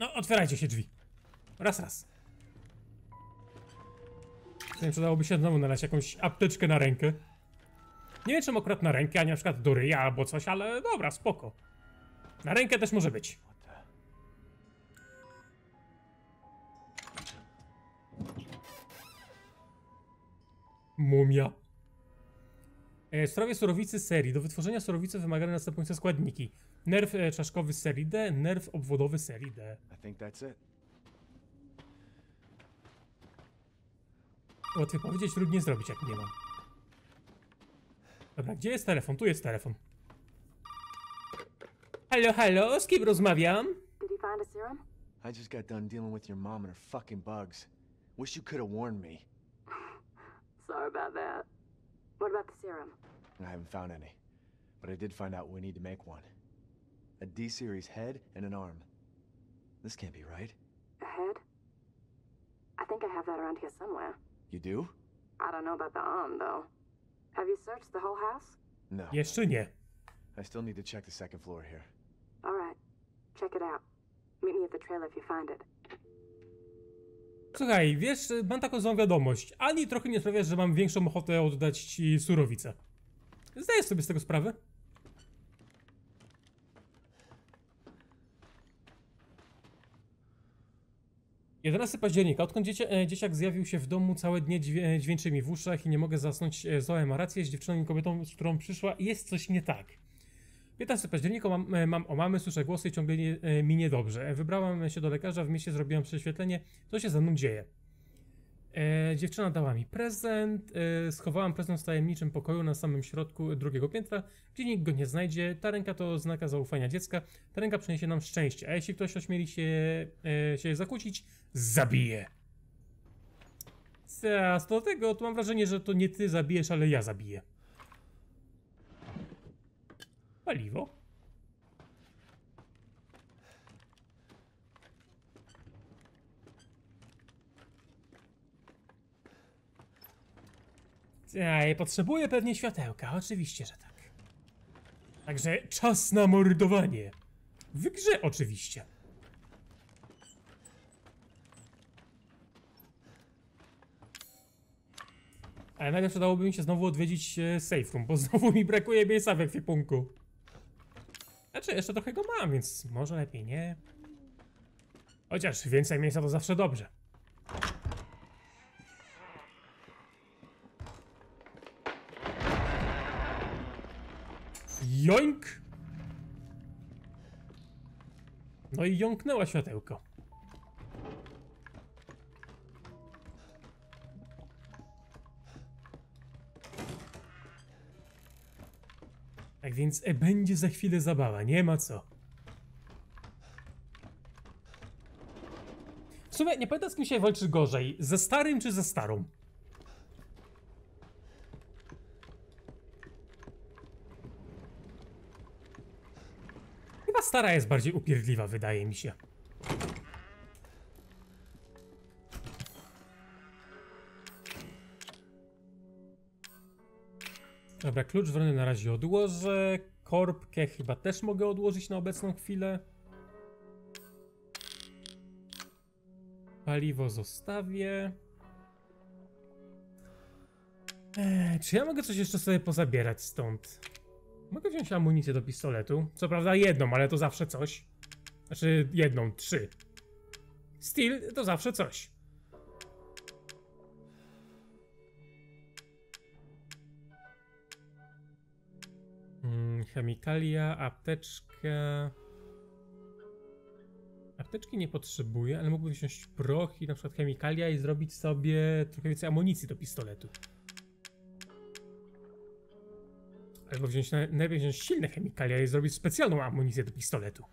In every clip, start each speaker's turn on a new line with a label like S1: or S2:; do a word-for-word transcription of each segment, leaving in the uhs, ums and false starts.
S1: No, otwierajcie się drzwi. Raz, raz. Nie wiem, przydałoby się znowu znaleźć jakąś apteczkę na rękę. Nie wiem, czemu akurat na rękę, a nie na przykład do ryja albo coś, ale dobra, spoko. Na rękę też może być. Mumia. W sprawie surowicy serii. Do wytworzenia surowicy wymagane następujące składniki. Nerw e, czaszkowy serii D, nerw obwodowy serii D. Łatwiej powiedzieć, trudniej zrobić, jak nie mam. Dobra, gdzie jest telefon? Tu jest telefon. Halo, halo, z kim rozmawiam?
S2: Did you find a serum?
S3: I just got done dealing with your mom and her fucking bugs. Wish you could have warned me.
S2: Sorry about that. What about the serum?
S3: I haven't found any, but I did find out we need to make one. A D-series head and an arm. This can't be right.
S2: A head? I think I have that around here somewhere.
S3: You do?
S2: I don't know about the arm, though. Have you searched the whole house?
S3: No.
S1: Jeszcze nie.
S3: I still need to check the second floor here.
S2: All right. Check it out. Meet me at the trailer if you find it.
S1: Słuchaj, wiesz, mam taką złą wiadomość. Ani trochę nie sprawia, że mam większą ochotę oddać ci surowicę. Zdajesz sobie z tego sprawę? jedenastego października, odkąd dzieciak, dzieciak zjawił się w domu, całe dnie dźwię, dźwięczy mi w uszach i nie mogę zasnąć. Zoe ma rację, z dziewczyną i kobietą, z którą przyszła, jest coś nie tak. piętnastego października mam, mam o mamy, słyszę głosy i ciągle nie, mi niedobrze. Wybrałam się do lekarza, w mieście zrobiłam prześwietlenie, co się ze mną dzieje. E, dziewczyna dała mi prezent, e, schowałam prezent w tajemniczym pokoju na samym środku drugiego piętra, gdzie nikt go nie znajdzie. Ta ręka to znaka zaufania dziecka, ta ręka przyniesie nam szczęście, a jeśli ktoś ośmieli się, e, się zakłócić, zabije. Teraz do tego, to mam wrażenie, że to nie ty zabijesz, ale ja zabiję. Paliwo. Ja potrzebuję pewnie światełka, oczywiście, że tak. Także czas na mordowanie. W grze oczywiście. Ale najpierw przydałoby mi się znowu odwiedzić e, safe room, bo znowu mi brakuje miejsca w ekwipunku. Znaczy, jeszcze trochę go mam, więc może lepiej nie. Chociaż więcej miejsca to zawsze dobrze. Joink! No i jąknęła światełko. Tak więc e, będzie za chwilę zabawa, nie ma co. W sumie nie pamiętam, z kim się walczy gorzej, ze starym czy ze starą? Chyba stara jest bardziej upierdliwa, wydaje mi się. Dobra, klucz wrony na razie odłożę. Korbkę chyba też mogę odłożyć na obecną chwilę. Paliwo zostawię. Eee, czy ja mogę coś jeszcze sobie pozabierać stąd? Mogę wziąć amunicję do pistoletu. Co prawda jedną, ale to zawsze coś. Znaczy jedną, trzy. Steel to zawsze coś. Hmm, chemikalia, apteczka. Apteczki nie potrzebuję, ale mógłbym wziąć proch i na przykład chemikalia i zrobić sobie trochę więcej amunicji do pistoletu. Albo wziąć, najpierw wziąć silne chemikalia i zrobić specjalną amunicję do pistoletu.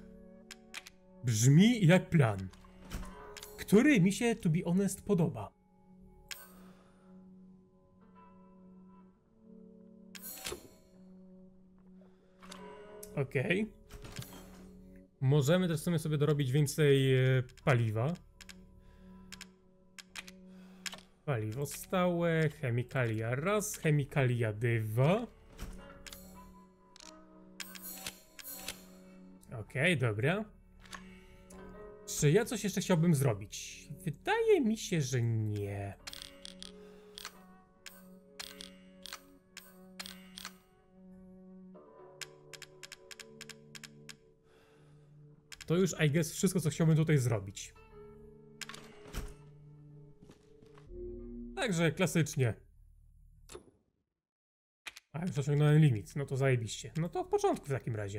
S1: Brzmi jak plan, który mi się, to be honest, podoba. Okej. Okay. Możemy też w sumie sobie dorobić więcej e, paliwa. Paliwo stałe, chemikalia raz, chemikalia dwa. Okej, okay, dobra. Czy ja coś jeszcze chciałbym zrobić? Wydaje mi się, że nie. To już, I guess, wszystko, co chciałbym tutaj zrobić. Także klasycznie. A, już osiągnąłem limit. No to zajebiście. No to w początku w takim razie.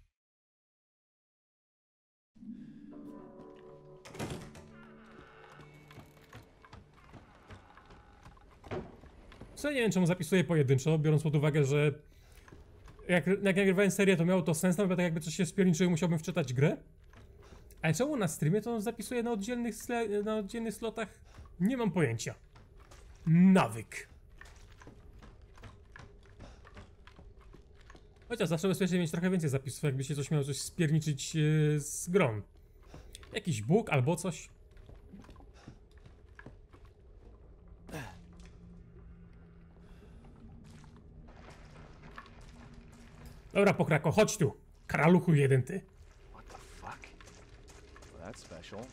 S1: Co, nie wiem, czemu zapisuję pojedynczo, biorąc pod uwagę, że jak, jak nagrywałem serię, to miało to sens, nawet tak jakby coś się spierniczyło, musiałbym wczytać grę. Ale czemu na streamie to zapisuję na oddzielnych, na oddzielnych slotach? Nie mam pojęcia. Nawyk. Chociaż zawsze bezpiecznie mieć trochę więcej zapisów, jakby się coś miało coś spierniczyć yy, z grą. Jakiś bóg albo coś. Dobra, pokrako, chodź tu. Karaluchu jeden ty.
S3: What the fuck? Well, that's special.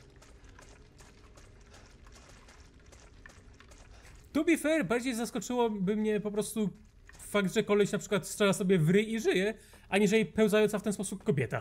S1: To be fair, bardziej zaskoczyłoby mnie po prostu fakt, że koleś na przykład strzela sobie w ryj i żyje, aniżeli pełzająca w ten sposób kobieta.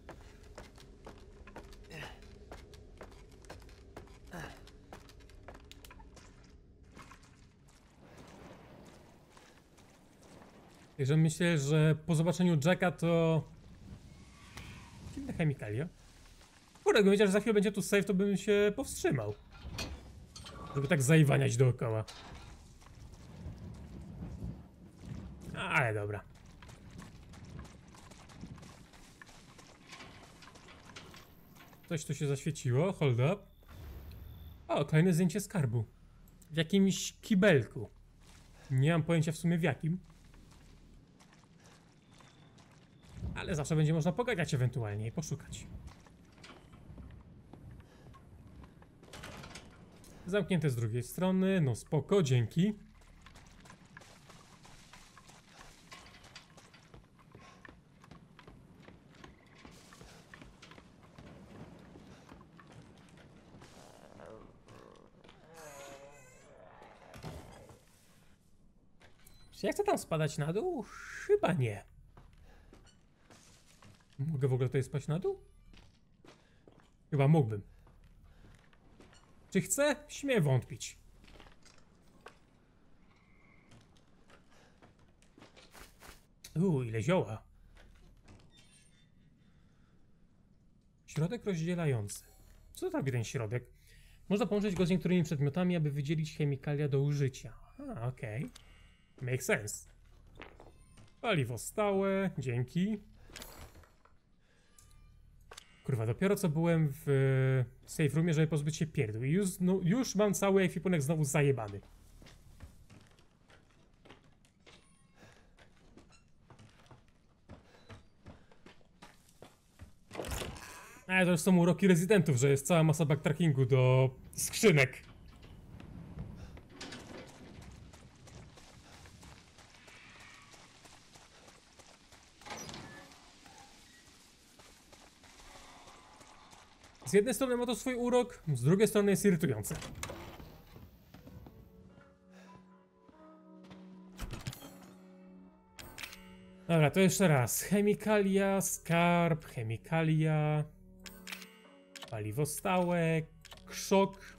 S1: Także myślę, że po zobaczeniu Jacka to... Dziwne chemikalia. Kurde, gdybym wiedział, że za chwilę będzie tu safe, to bym się powstrzymał. Żeby tak zaiwaniać dookoła. Ale dobra. Coś tu się zaświeciło, hold up. O, kolejne zdjęcie skarbu. W jakimś kibelku. Nie mam pojęcia w sumie w jakim. Ale zawsze będzie można pogadać ewentualnie i poszukać. Zamknięte z drugiej strony, no spoko, dzięki. Czy ja chcę tam spadać na dół? Chyba nie. Mogę w ogóle tutaj spać na dół? Chyba mógłbym. Czy chcę? Śmiem wątpić. Uuu, ile zioła. Środek rozdzielający. Co to robi ten środek? Można połączyć go z niektórymi przedmiotami, aby wydzielić chemikalia do użycia. A, okej. Okay. Make sense. Paliwo stałe, dzięki. Kurwa, dopiero co byłem w safe roomie, żeby pozbyć się pierdół. I już, no, już mam cały ekwipunek znowu zajebany. Ale to już są uroki rezydentów, że jest cała masa backtrackingu do skrzynek. Z jednej strony ma to swój urok, z drugiej strony jest irytujące. Dobra, to jeszcze raz. Chemikalia, skarb, chemikalia, paliwo stałe, krzok.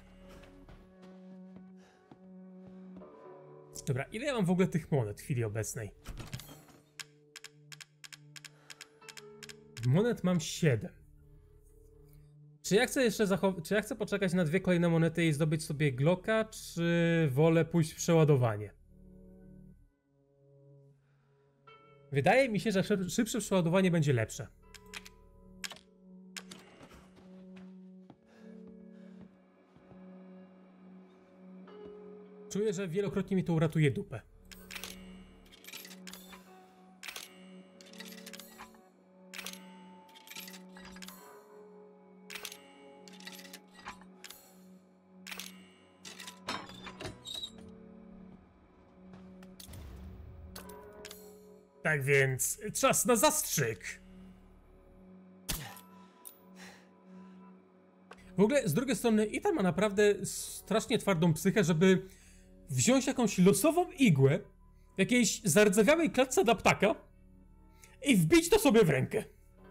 S1: Dobra, ile ja mam w ogóle tych monet w chwili obecnej? Monet mam siedem. Czy ja chcę jeszcze zachować, czy ja chcę poczekać na dwie kolejne monety i zdobyć sobie Glocka, czy wolę pójść w przeładowanie? Wydaje mi się, że szybsze przeładowanie będzie lepsze. Czuję, że wielokrotnie mi to uratuje dupę. Tak więc czas na zastrzyk. W ogóle z drugiej strony Ethan ma naprawdę strasznie twardą psychę, żeby wziąć jakąś losową igłę w jakiejś zardzewiałej klatce dla ptaka i wbić to sobie w rękę.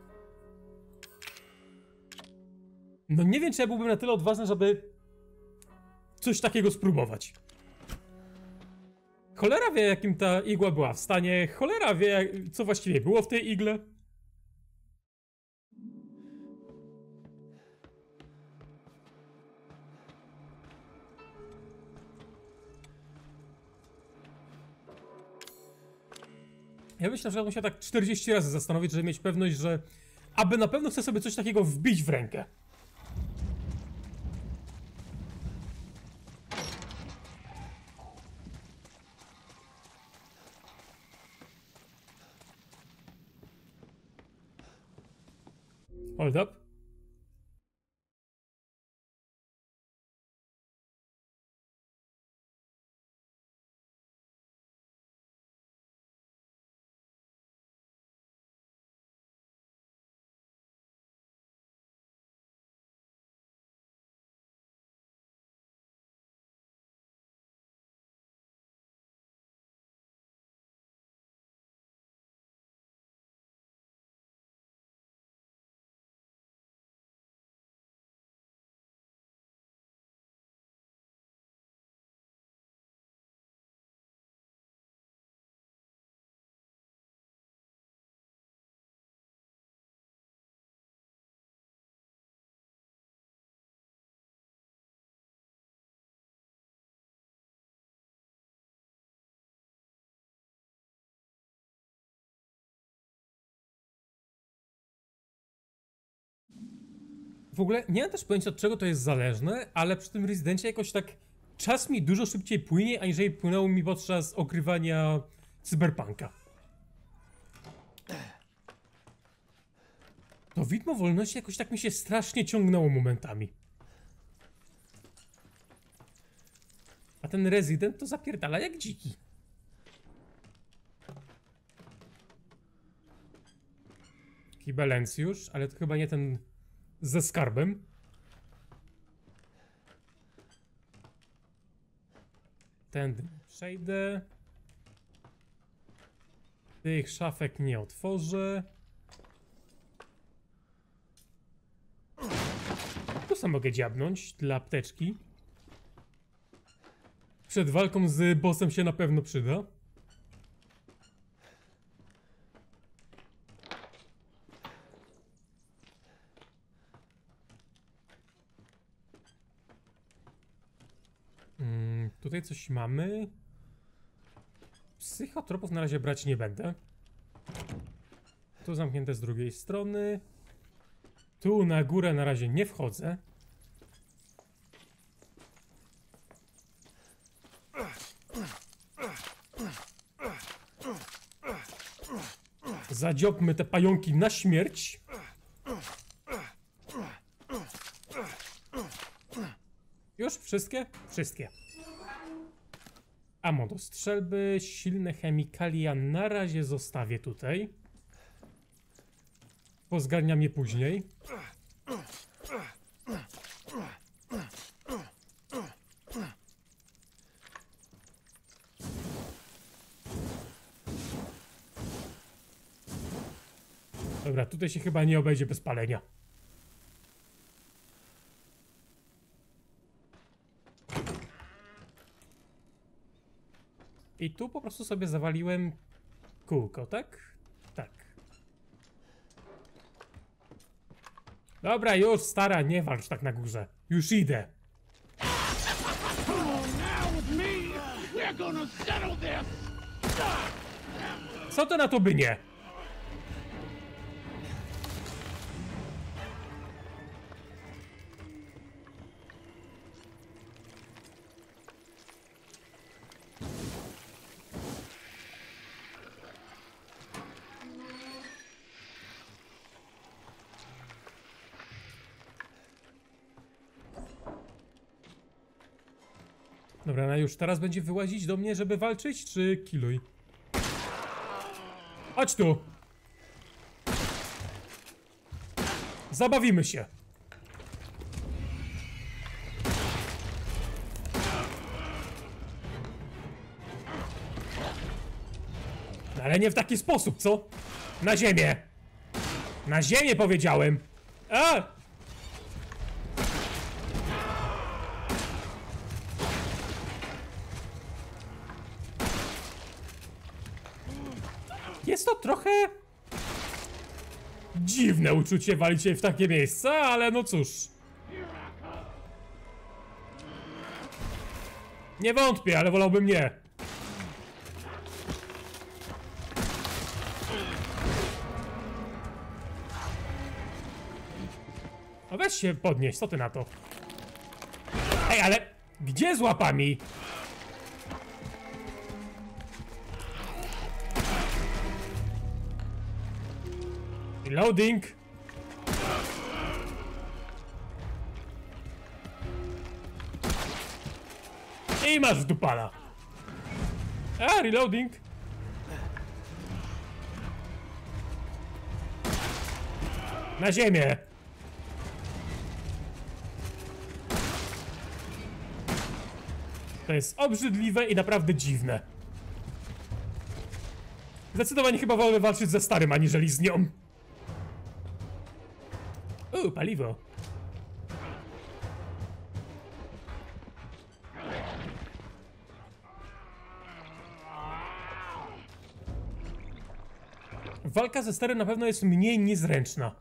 S1: No nie wiem, czy ja byłbym na tyle odważny, żeby coś takiego spróbować. Cholera wie, jakim ta igła była w stanie, cholera wie, co właściwie było w tej igle. Ja myślę, że muszę tak czterdzieści razy zastanowić, żeby mieć pewność, że aby na pewno chcę sobie coś takiego wbić w rękę. Hold up. W ogóle nie mam też pojęcia, od czego to jest zależne, ale przy tym rezydencie jakoś tak czas mi dużo szybciej płynie, aniżeli płynęło mi podczas ogrywania Cyberpunka. To widmo wolności jakoś tak mi się strasznie ciągnęło momentami. A ten rezydent to zapierdala jak dziki. Kibelencjusz, ale to chyba nie ten ze skarbem. Tędy przejdę. Tych szafek nie otworzę. Tu sam mogę dziabnąć dla apteczki. Przed walką z bossem się na pewno przyda. Hmm, tutaj coś mamy. Psychotropów na razie brać nie będę. Tu zamknięte z drugiej strony. Tu na górę na razie nie wchodzę. Zadziobmy te pająki na śmierć. Już? Wszystkie? Wszystkie. Ammo do strzelby, silne chemikalia na razie zostawię tutaj. Pozgarniam je później. Dobra, tutaj się chyba nie obejdzie bez palenia. I tu po prostu sobie zawaliłem kółko, tak? Tak. Dobra, już stara, nie walcz tak na górze. Już idę. Co to na to by nie? Dobra, no już teraz będzie wyłazić do mnie, żeby walczyć, czy kiluj? Chodź tu! Ale nie w taki sposób, co? Na ziemię! Na ziemię powiedziałem! A! Jest to trochę... dziwne uczucie walić się w takie miejsca, ale no cóż. Nie wątpię, ale wolałbym nie. No weź się podnieś, co ty na to? Ej, ale gdzie z łapami? Reloading. I masz w dupala. A, reloading. Na ziemię. To jest obrzydliwe i naprawdę dziwne. Zdecydowanie chyba wolę walczyć ze starym, aniżeli z nią. Uuu, paliwo. Walka ze starym na pewno jest mniej niezręczna.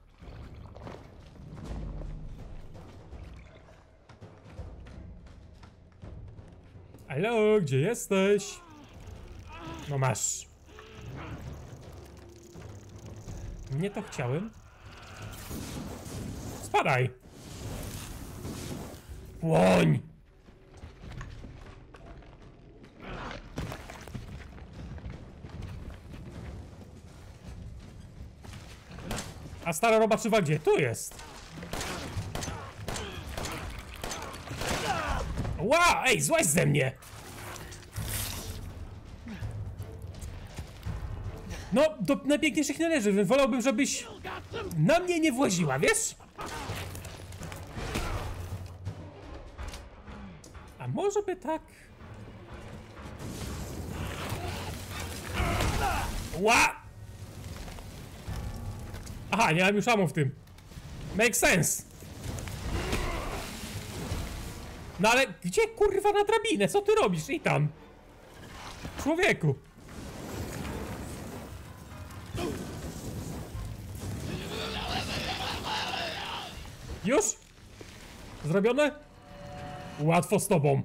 S1: Halo, gdzie jesteś? No masz. Nie to chciałem. Spadaj! Płoń! A stara robaczywa gdzie? Tu jest! Wow! Ej, złaź ze mnie! No, do najpiękniejszych nie należy, więc wolałbym, żebyś na mnie nie właziła, wiesz? A może by tak... Ła! Aha, nie mam już ammo w tym. Make sense. No ale gdzie kurwa na drabinę? Co ty robisz? I tam. Człowieku. Już? Zrobione? Łatwo z tobą.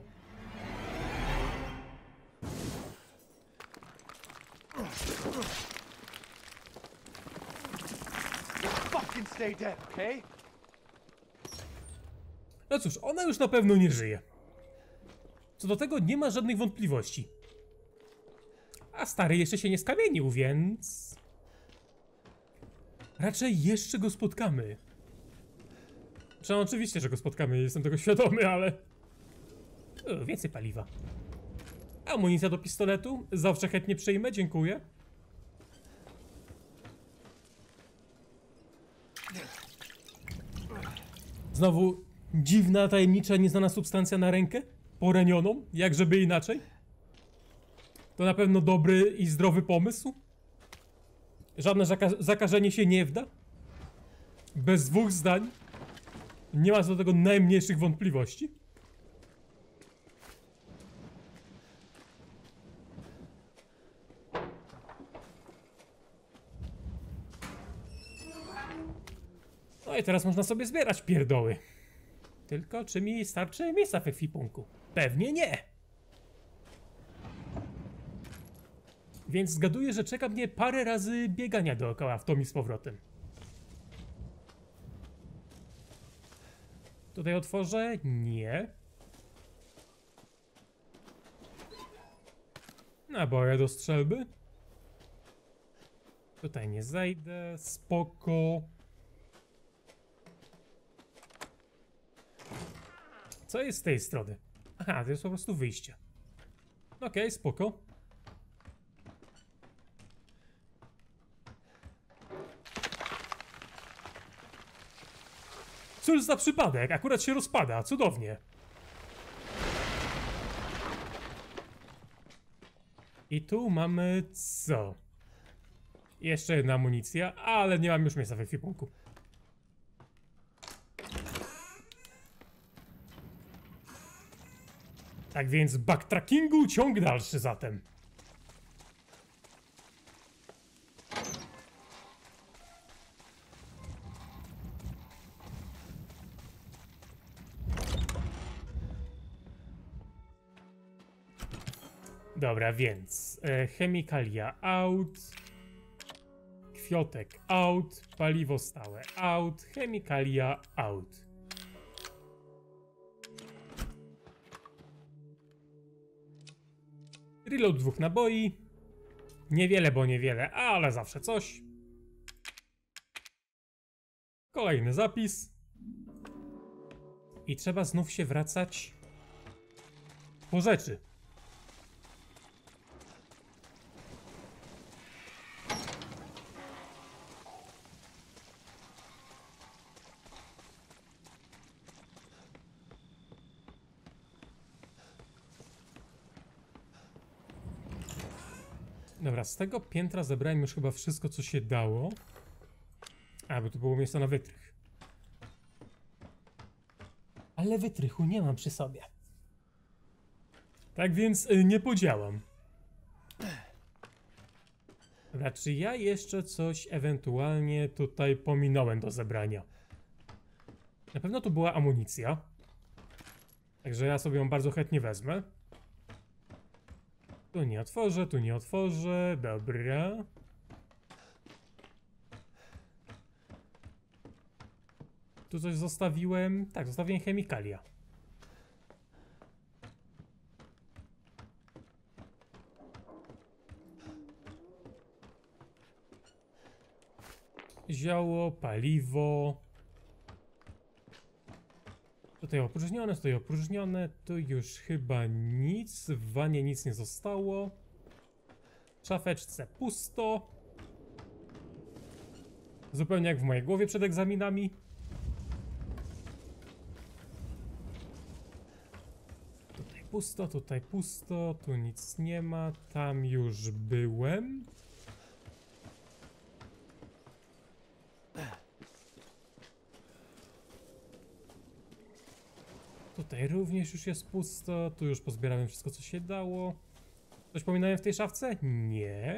S3: Fucking stay dead, okay?
S1: No cóż, ona już na pewno nie żyje. Co do tego nie ma żadnych wątpliwości. A stary jeszcze się nie skamienił, więc... raczej jeszcze go spotkamy. No, oczywiście, że go spotkamy, jestem tego świadomy, ale... O, więcej paliwa. Amunicja do pistoletu? Zawsze chętnie przyjmę, dziękuję. Znowu dziwna, tajemnicza, nieznana substancja na rękę? Poranioną? Jak żeby inaczej? To na pewno dobry i zdrowy pomysł? Żadne zaka zakażenie się nie wda? Bez dwóch zdań? Nie ma co do tego najmniejszych wątpliwości? No i teraz można sobie zbierać pierdoły. Tylko czy mi starczy miejsca w ekwipunku? Pewnie nie. Więc zgaduję, że czeka mnie parę razy biegania dookoła w tom i z powrotem. Tutaj otworzę? Nie. Naboje do strzelby. Tutaj nie zajdę. Spoko. Co jest z tej strony? Aha, to jest po prostu wyjście. Okej, okay, spoko. Cóż za przypadek, akurat się rozpada, cudownie. I tu mamy co? Jeszcze jedna amunicja, ale nie mam już miejsca w ekwipunku. Tak więc backtrackingu ciąg dalszy zatem. Dobra, więc e, chemikalia out, kwiotek out, paliwo stałe out, chemikalia out. Reload dwóch naboi. Niewiele, bo niewiele, ale zawsze coś. Kolejny zapis. I trzeba znów się wracać po rzeczy. Dobra, z tego piętra zebrałem już chyba wszystko, co się dało. A, bo tu było miejsce na wytrych. Ale wytrychu nie mam przy sobie. Tak więc y, nie podziałam. Dobra, czy ja jeszcze coś ewentualnie tutaj pominąłem do zebrania? Na pewno tu była amunicja. Także ja sobie ją bardzo chętnie wezmę. Tu nie otworzę, tu nie otworzę. Dobra. Tu coś zostawiłem. Tak, zostawiłem chemikalia. Zioło, paliwo. Tutaj opróżnione, tutaj opróżnione. Tu już chyba nic. W wanie nic nie zostało. W szafeczce pusto. Zupełnie jak w mojej głowie przed egzaminami. Tutaj pusto, tutaj pusto. Tu nic nie ma. Tam już byłem. Tutaj również już jest pusto. Tu już pozbierałem wszystko, co się dało. Coś pominąłem w tej szafce? Nie.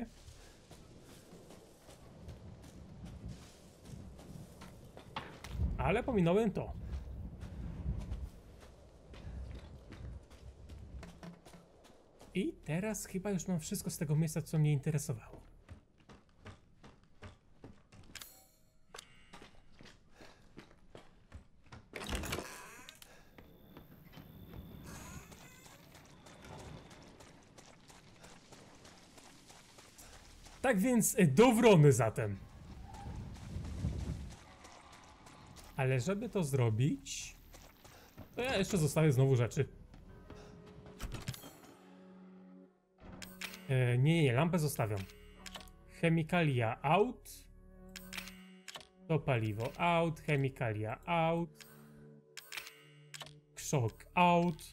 S1: Ale pominąłem to. I teraz chyba już mam wszystko z tego miejsca, co mnie interesowało. Tak więc do Wrony zatem. Ale żeby to zrobić, to ja jeszcze zostawię znowu rzeczy. E, nie, nie, lampę zostawiam. Chemikalia out. To paliwo out. Chemikalia out. Krzok out.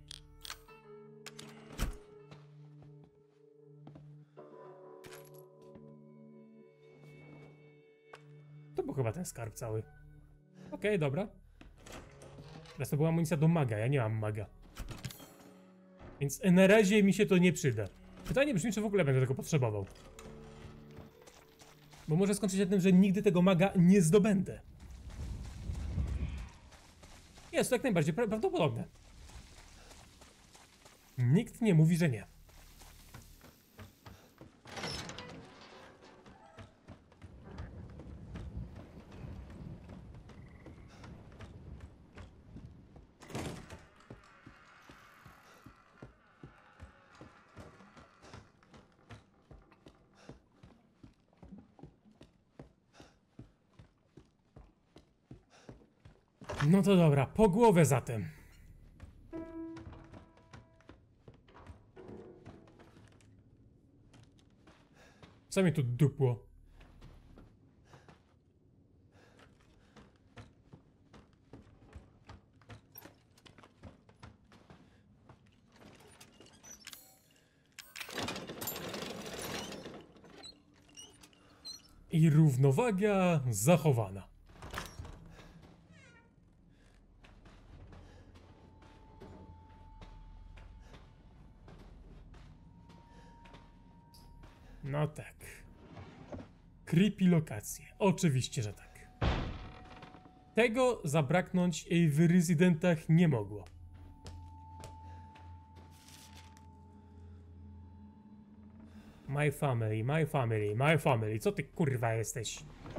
S1: To był chyba ten skarb cały. Okej, okay, dobra. Teraz to była amunicja do maga, ja nie mam maga. Więc na razie mi się to nie przyda. Pytanie brzmi, czy w ogóle będę tego potrzebował. Bo może skończyć się tym, że nigdy tego maga nie zdobędę. Jest to jak najbardziej pra prawdopodobne. Nikt nie mówi, że nie. No to dobra, po głowę zatem. Co mi tu dupło? I równowaga zachowana. No tak. Creepy lokacje. Oczywiście, że tak. Tego zabraknąć w Residentach nie mogło. My family, my family, my family. Co ty kurwa jesteś?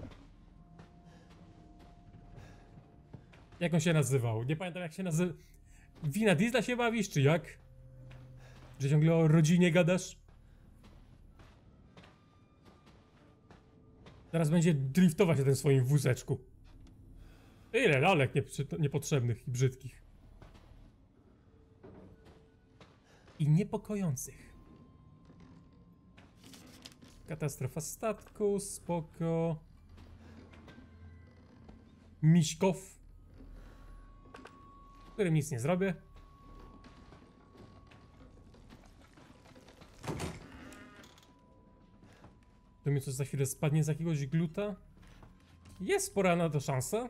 S1: Jak on się nazywał? Nie pamiętam jak się nazywa. Wina Diesla się bawisz, czy jak? Że ciągle o rodzinie gadasz? Teraz będzie driftować na tym swoim wózeczku. Ile lalek nieprzy- niepotrzebnych i brzydkich. I niepokojących. Katastrofa statku, spoko. Miśkow. Którym nic nie zrobię. To mi coś za chwilę spadnie z jakiegoś gluta. Jest spora na to szansa.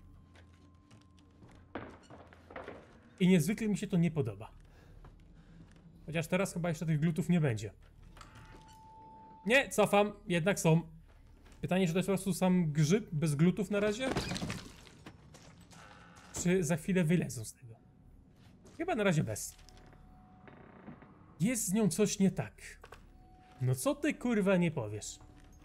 S1: I niezwykle mi się to nie podoba. Chociaż teraz chyba jeszcze tych glutów nie będzie. Nie, cofam, jednak są. Pytanie, czy to jest po prostu sam grzyb bez glutów na razie? Czy za chwilę wylezą z tego? Chyba na razie bez. Jest z nią coś nie tak. No co ty kurwa nie powiesz?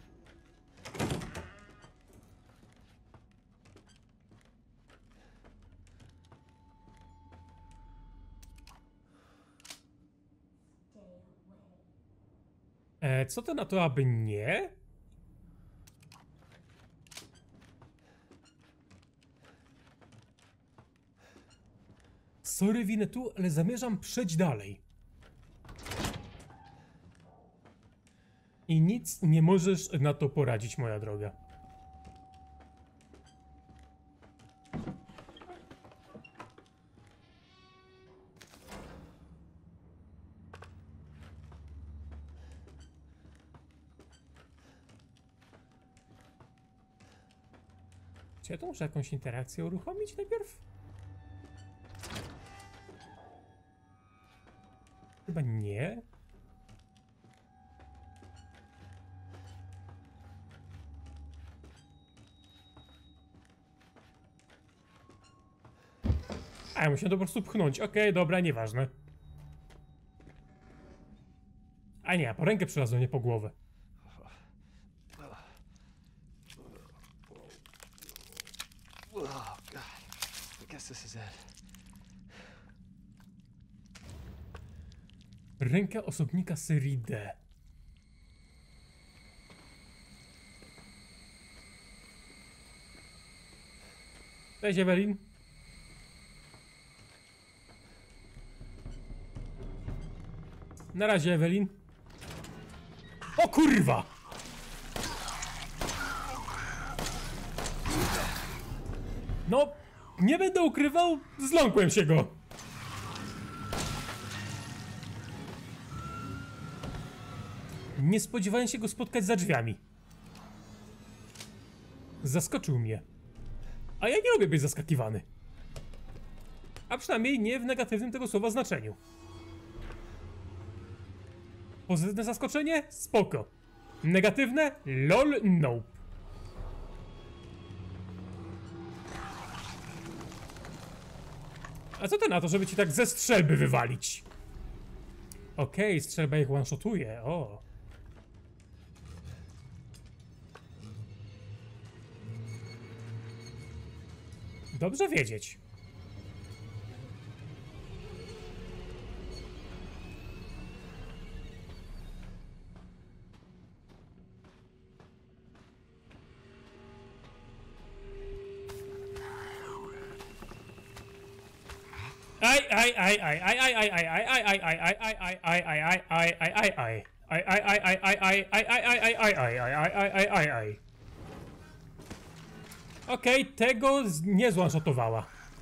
S1: E, co to na to, aby nie? Sorry, winę tu, ale zamierzam przejść dalej. I nic nie możesz na to poradzić, moja droga. Czy ja to muszę jakąś interakcję uruchomić najpierw? Chyba nie. A, ja musiałem to po prostu pchnąć. Okej, okay, dobra, nieważne. A nie, po rękę przylazłem, nie po głowę.
S3: Oh, God. I guess this is it.
S1: Ręka osobnika serii D. Cześć, Ewelin. Na razie, Ewelin. O kurwa! No, nie będę ukrywał, zląkłem się go. Nie spodziewałem się go spotkać za drzwiami. Zaskoczył mnie. A ja nie lubię być zaskakiwany. A przynajmniej nie w negatywnym tego słowa znaczeniu. Pozytywne zaskoczenie? Spoko. Negatywne? Lol, nope. A co ty na to, żeby ci tak ze strzelby wywalić? Okej, okay, strzelba ich one-shotuje, o. Dobrze wiedzieć. Aj, aj, aj, aj, aj, aj, aj, aj, aj, aj, aj, aj, aj, aj, aj, aj, aj, aj, aj, aj. Aj, aj, aj, aj, aj, aj, aj, aj, aj, aj, aj, aj, aj, aj, aj, aj, aj. Okej, tego nie złanshotowała.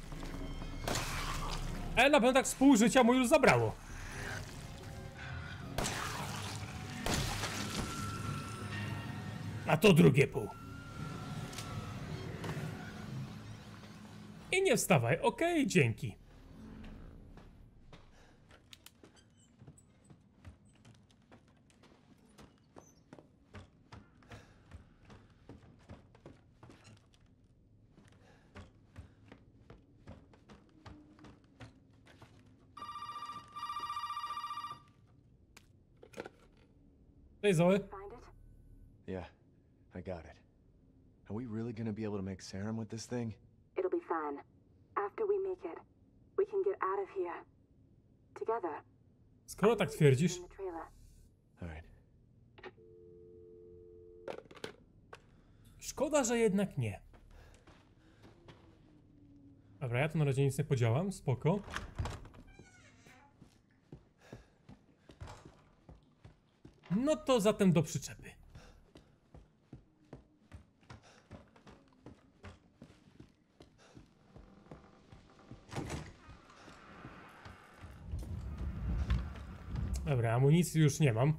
S1: Ale na pewno tak z pół życia mu już zabrało. A to drugie pół. I nie wstawaj, okej, dzięki. Cześć, Zoe.
S2: Find it?
S3: Yeah, I got it. Are we really gonna be able to make serum with this thing?
S2: It'll be fine. After we make it, we can get out of here. Together.
S1: Skoro tak twierdzisz,
S2: In the trailer.
S3: Alright.
S1: szkoda, że jednak nie. Dobra, ja tu na razie nic nie podziałam, spoko. No to zatem do przyczepy. Dobra, amunicji już nie mam.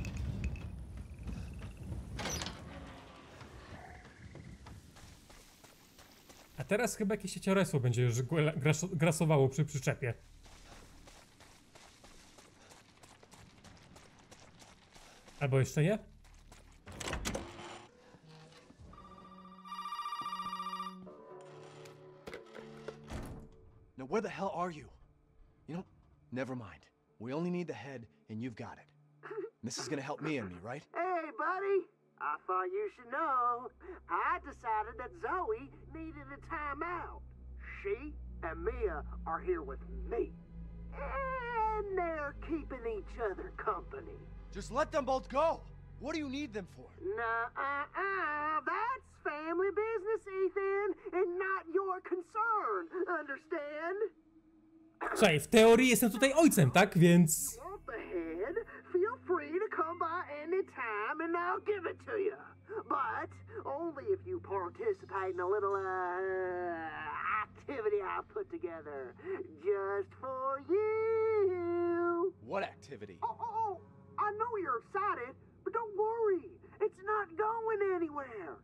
S1: A teraz chyba jakieś ciecioresło będzie już gla- gras- grasowało przy przyczepie. Albo jeszcze nie?
S3: Now, where the hell are you? You know, never mind. We only need the head, and you've got it. This is gonna help me and me, right?
S4: Hey, buddy. I thought you should know. I decided that Zoe needed a timeout. She and Mia are here with me. And they're keeping each other company.
S3: Just let them both go. What do you need them for?
S4: Nuh-uh-uh. That's family business, Ethan, and not your concern. Understand?
S1: Słuchaj, w teorii jestem tutaj ojcem, tak? Więc...
S4: Want the head? Feel free to come by any time and I'll give it to you. But only if you participate in a little uh, activity I put together just for you.
S3: What activity?
S4: Oh, oh, oh, I know you're excited, but don't worry. It's not going anywhere.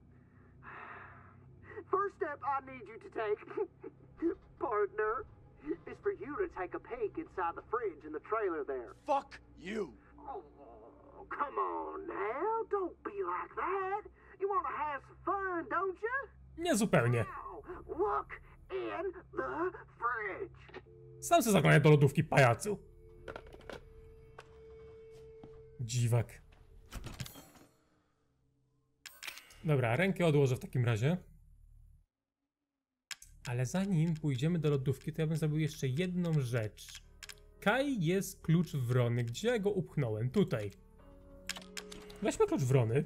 S4: First step I need you to take, partner, is for you to take a peek inside the fridge in the trailer there.
S3: Fuck you.
S4: Oh, come on now. Don't be like that. You want to have some fun, don't you?
S1: Nie zupełnie.
S4: Now, look in the fridge.
S1: Sam se zaglądaj do lodówki, pajacu. Dziwak. Dobra, rękę odłożę w takim razie. Ale zanim pójdziemy do lodówki, to ja bym zrobił jeszcze jedną rzecz. Kaj jest klucz wrony. Gdzie ja go upchnąłem? Tutaj. Weźmy klucz wrony.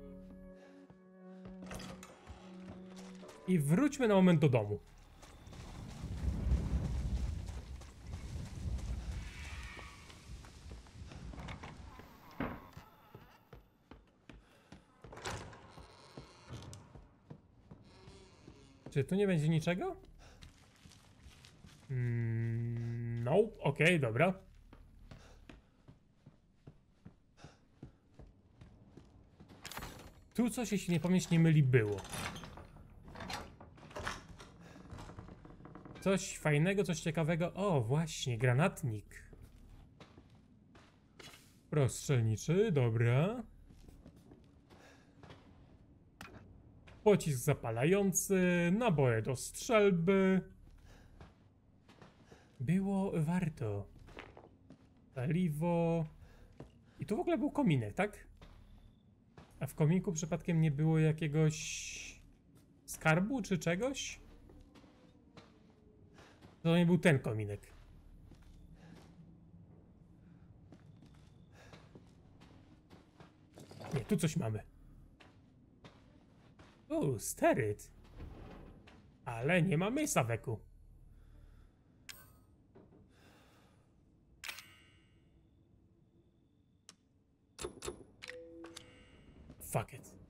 S1: I wróćmy na moment do domu. Czy tu nie będzie niczego? Mm, no, okej, okay, dobra. Tu coś, jeśli nie pamięć nie myli, było. Coś fajnego, coś ciekawego. O, właśnie, granatnik. Rozstrzelniczy, dobra. Pocisk zapalający, naboje do strzelby. Było warto. Paliwo. I tu w ogóle był kominek, tak? A w kominku przypadkiem nie było jakiegoś skarbu czy czegoś? To nie był ten kominek. Nie, tu coś mamy. Uuu, steryt. Ale nie ma miejsca weku. Fuck it.